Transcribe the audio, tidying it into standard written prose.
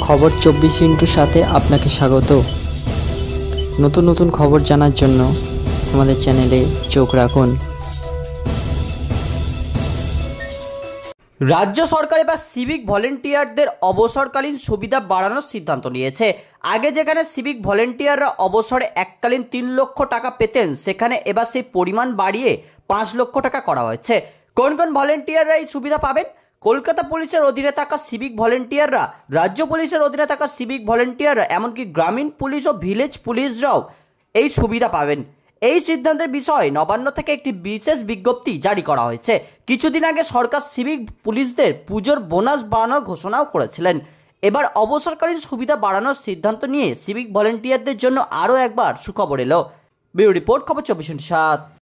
খবর 24 সাথে আপনাকে স্বাগত। নতুন নতুন খবর জানার জন্য আমাদের চ্যানেলে চোখ রাখুন। রাজ্য সরকার এবার সিভিক ভলেন্টিয়ারদের অবসরকালীন সুবিধা বাড়ানোর সিদ্ধান্ত নিয়েছে। আগে যেখানে সিভিক ভলেন্টিয়াররা অবসরে এককালীন 3 লক্ষ টাকা পেতেন, সেখানে এবার সেই পরিমাণ বাড়িয়ে 5 লক্ষ টাকা করা হয়েছে। কোন কোন ভলেন্টিয়াররা এই সুবিধা পাবেন? কলকাতা পুলিশের অধীনে থাকা সিভিক ভলেন্টিয়াররা, রাজ্য পুলিশের অধীনে থাকা সিভিক ভলেন্টিয়াররা, এমনকি গ্রামীণ পুলিশ ও ভিলেজ পুলিশরাও এই সুবিধা পাবেন। এই সিদ্ধান্তের বিষয়ে নবান্ন থেকে একটি বিশেষ বিজ্ঞপ্তি জারি করা হয়েছে। কিছুদিন আগে সরকার সিভিক পুলিশদের পুজোর বোনাস বাড়ানোর ঘোষণাও করেছিলেন। এবার অবসরকালীন সুবিধা বাড়ানোর সিদ্ধান্ত নিয়ে সিভিক ভলেন্টিয়ারদের জন্য আরও একবার সুখবর এলো। ব্যুরো রিপোর্ট, খবর 24/7।